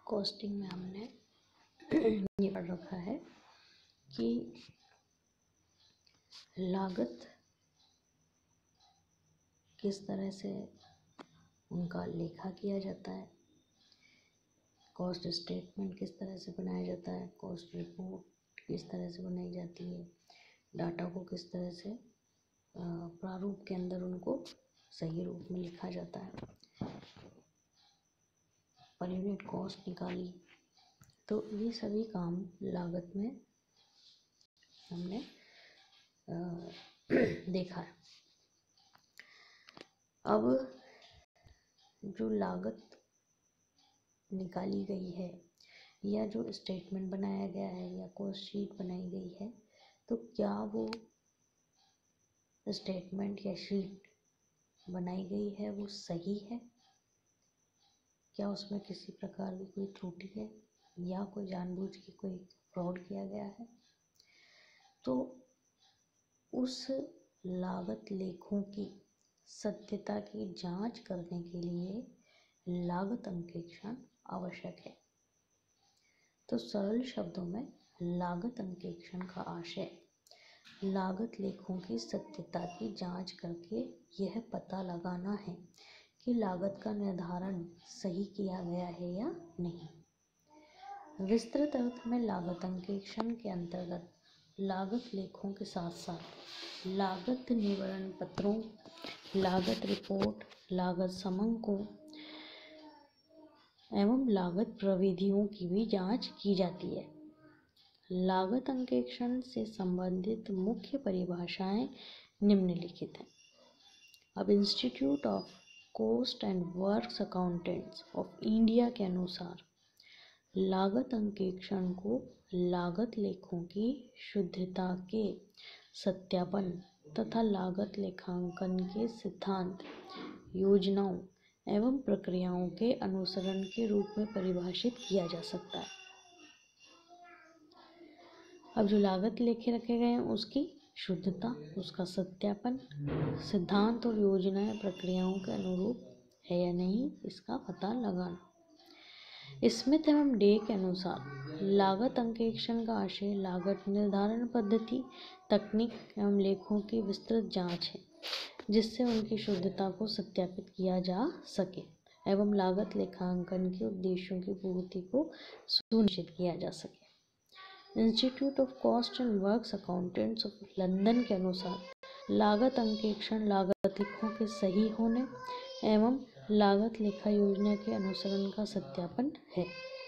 Costing में हमने ये पढ़ रखा है कि लागत किस तरह से उनका लेखा किया जाता है, कॉस्ट स्टेटमेंट किस तरह से बनाया जाता है, कॉस्ट रिपोर्ट किस तरह से बनाई जाती है, डाटा को किस तरह से प्रारूप के अंदर उनको सही रूप में लिखा जाता है, पर यूनिट कॉस्ट निकाली। तो ये सभी काम लागत में हमने देखा है। अब जो लागत निकाली गई है या जो स्टेटमेंट बनाया गया है या कॉस्ट शीट बनाई गई है, तो क्या वो स्टेटमेंट या शीट बनाई गई है वो सही है, क्या उसमें किसी प्रकार की कोई त्रुटि है या कोई जानबूझ के कोई फ्रॉड किया गया है। तो उस लागत लेखों की सत्यता की जांच करने के लिए लागत अंकेक्षण आवश्यक है। तो सरल शब्दों में लागत अंकेक्षण का आशय लागत लेखों की सत्यता की जांच करके यह पता लगाना है कि लागत का निर्धारण सही किया गया है या नहीं। विस्तृत अर्थ में लागत अंकेक्षण के अंतर्गत लागत लेखों के साथ साथ लागत विवरण पत्रों, लागत रिपोर्ट, लागत समंकों एवं लागत प्रविधियों की भी जांच की जाती है। लागत अंकेक्षण से संबंधित मुख्य परिभाषाएं निम्नलिखित हैं। अब institute of cost and works accountants of India के अनुसार लागत अंकेक्षण को लागत लेखों की शुद्धता के सत्यापन तथा लागत लेखांकन के सिद्धांत, योजनाओं एवं प्रक्रियाओं के अनुसरण के रूप में परिभाषित किया जा सकता है। अब जो लागत लेखे रखे गए हैं उसकी शुद्धता, उसका सत्यापन, सिद्धांत और योजनाएं प्रक्रियाओं के अनुरूप है या नहीं, इसका पता लगाना। स्मिथ एवं डे के अनुसार लागत अंकेक्षण का आशय लागत निर्धारण पद्धति, तकनीक एवं लेखों की विस्तृत जांच है, जिससे उनकी शुद्धता को सत्यापित किया जा सके एवं लागत लेखांकन के उद्देश्यों की पूर्ति को सुनिश्चित किया जा सके। Institute of cost and works accountants of London के अनुसार लागत अंकेक्षण लागत लेखों के सही होने एवं लागत लेखा योजना के अनुसरण का सत्यापन है।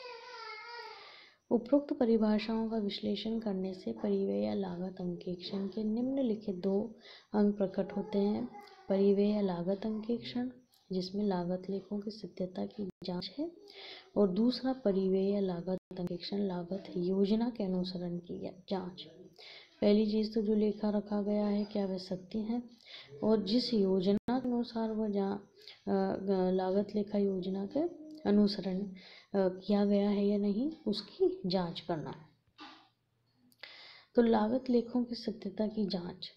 उपरोक्त परिभाषाओं का विश्लेषण करने से परिव्यय या लागत अंकेक्षण के निम्नलिखित दो अंग प्रकट होते हैं। परिव्यय या लागत अंकेक्षण, जिसमें लागत लेखों की सत्यता की जांच है, और दूसरा परिव्यय या लागत अंकेक्षण लागत योजना के अनुसरण की जांच। पहली चीज तो जो लेखा रखा गया है क्या वह सत्य है, और जिस योजना के अनुसार वह लागत लेखा योजना के अनुसरण किया गया है या नहीं, उसकी जांच करना। तो लागत लेखों की सत्यता की जांच।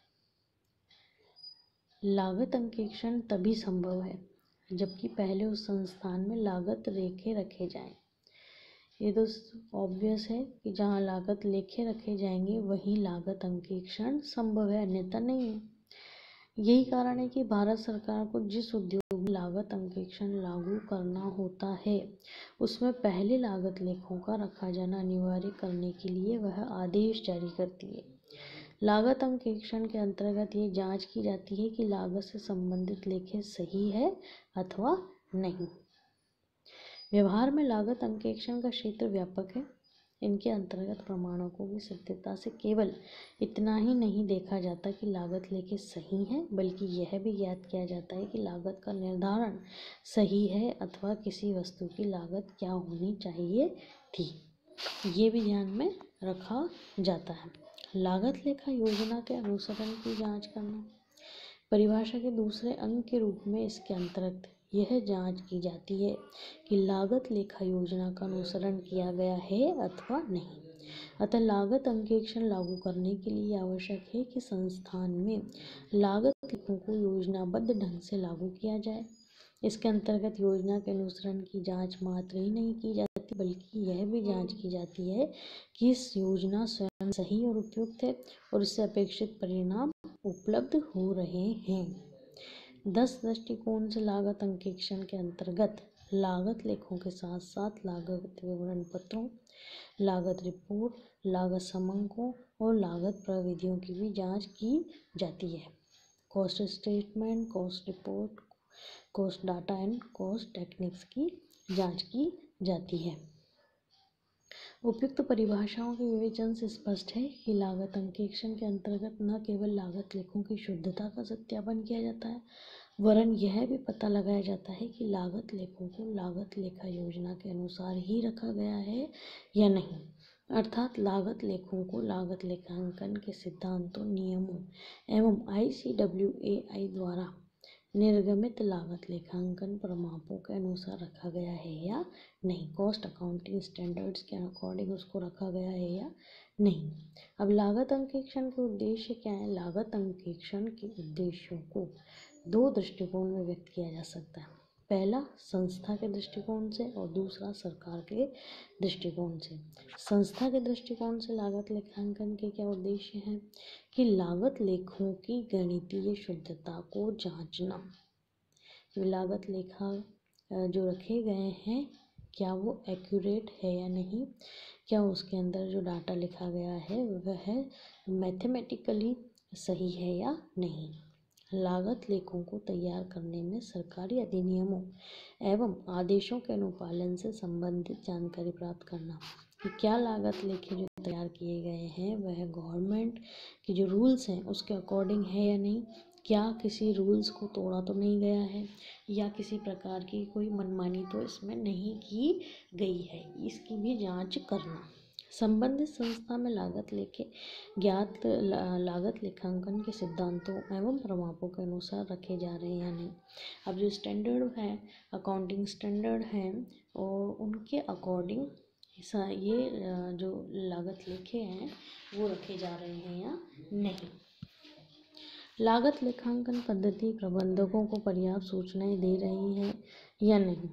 लागत अंकेक्षण तभी संभव है जबकि पहले उस संस्थान में लागत लेखे रखे जाएं। ये तो ऑब्वियस है कि जहाँ लागत लेखे रखे जाएंगे वहीं लागत अंकेक्षण संभव है, अन्यथा नहीं है। यही कारण है कि भारत सरकार को जिस उद्योग में लागत अंकेक्षण लागू करना होता है उसमें पहले लागत लेखों का रखा जाना अनिवार्य करने के लिए वह आदेश जारी करती है। लागत अंकेक्षण के अंतर्गत ये जांच की जाती है कि लागत से संबंधित लेखे सही है अथवा नहीं। व्यवहार में लागत अंकेक्षण का क्षेत्र व्यापक है। इनके अंतर्गत प्रमाणकों की सत्यता से केवल इतना ही नहीं देखा जाता कि लागत लेखे सही हैं, बल्कि यह भी ज्ञात किया जाता है कि लागत का निर्धारण सही है अथवा किसी वस्तु की लागत क्या होनी चाहिए थी, ये भी ध्यान में रखा जाता है। लागत लेखा योजना के अनुसरण की जांच करना। परिभाषा के दूसरे अंग के रूप में इसके अंतर्गत यह जांच की जाती है कि लागत लेखा योजना का अनुसरण किया गया है अथवा नहीं। अतः लागत अंकेक्षण लागू करने के लिए आवश्यक है कि संस्थान में लागत लेखों को योजनाबद्ध ढंग से लागू किया जाए। इसके अंतर्गत योजना के अनुसरण की जांच मात्र ही नहीं की जाती जाती, बल्कि यह भी जांच की जाती है कि इस योजना स्वयं सही और उपयुक्त है और इससे अपेक्षित परिणाम उपलब्ध हो रहे हैं। 10 दृष्टिकोण से लागत अंकेक्षण के अंतर्गत लागत लेखों के साथ साथ लागत विवरण पत्रों, लागत रिपोर्ट, लागत समंकों और लागत प्रविधियों की भी जांच की जाती है। Cost statement, cost report, cost data and cost techniques की जांच की जाती है। उपयुक्त परिभाषाओं के विवेचन से स्पष्ट है कि लागत अंकेक्षण के अंतर्गत न केवल लागत लेखों की शुद्धता का सत्यापन किया जाता है, वरन यह भी पता लगाया जाता है कि लागत लेखों को लागत लेखा योजना के अनुसार ही रखा गया है या नहीं, अर्थात लागत लेखों को लागत लेखांकन के सिद्धांतों, नियमों एवं ICWAI द्वारा निर्गमित लागत लेखांकन प्रमापों के अनुसार रखा गया है या नहीं, कॉस्ट अकाउंटिंग स्टैंडर्ड्स के अकॉर्डिंग उसको रखा गया है या नहीं। अब लागत अंकेक्षण के उद्देश्य क्या है? लागत अंकेक्षण के उद्देश्यों को 2 दृष्टिकोण में व्यक्त किया जा सकता है। पहला संस्था के दृष्टिकोण से और दूसरा सरकार के दृष्टिकोण से। संस्था के दृष्टिकोण से लागत लेखांकन के क्या उद्देश्य हैं कि लागत लेखों की गणितीय शुद्धता को जांचना। लागत लेखा जो रखे गए हैं क्या वो एक्यूरेट है या नहीं, क्या उसके अंदर जो डाटा लिखा गया है वह मैथमेटिकली सही है या नहीं। लागत लेखों को तैयार करने में सरकारी अधिनियमों एवं आदेशों के अनुपालन से संबंधित जानकारी प्राप्त करना कि क्या लागत लेखे जो तैयार किए गए हैं वह गवर्नमेंट की जो रूल्स हैं उसके अकॉर्डिंग है या नहीं, क्या किसी रूल्स को तोड़ा तो नहीं गया है या किसी प्रकार की कोई मनमानी तो इसमें नहीं की गई है, इसकी भी जांच करना। संबंधित संस्था में लागत लेखे ज्ञात लागत लेखांकन के सिद्धांतों एवं प्रमापों के अनुसार रखे जा रहे हैं या नहीं। अब जो स्टैंडर्ड है, अकाउंटिंग स्टैंडर्ड हैं और उनके अकॉर्डिंग ये जो लागत लेखे हैं वो रखे जा रहे हैं या नहीं। लागत लेखांकन पद्धति प्रबंधकों को पर्याप्त सूचनाएं दे रही है या नहीं।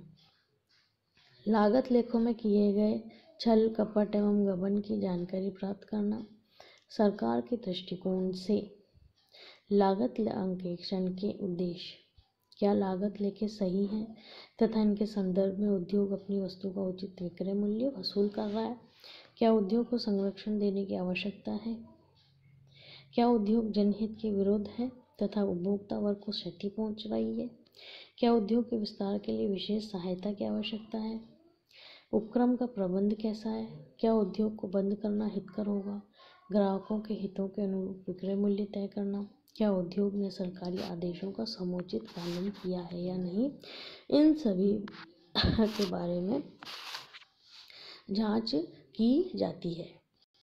लागत लेखों में किए गए छल, कपट एवं गबन की जानकारी प्राप्त करना। सरकार के दृष्टिकोण से लागत अंकेक्षण के उद्देश्य, क्या लागत लेखे सही हैं तथा इनके संदर्भ में उद्योग अपनी वस्तु का उचित विक्रय मूल्य वसूल कर रहा है, क्या उद्योग को संरक्षण देने की आवश्यकता है, क्या उद्योग जनहित के विरुद्ध है तथा उपभोक्ता वर्ग को क्षति पहुंच रही है, क्या उद्योग के विस्तार के लिए विशेष सहायता की आवश्यकता है, उपक्रम का प्रबंध कैसा है, क्या उद्योग को बंद करना हितकर होगा, ग्राहकों के हितों के अनुरूप विक्रय मूल्य तय करना, क्या उद्योग ने सरकारी आदेशों का समुचित पालन किया है या नहीं, इन सभी के बारे में जांच की जाती है।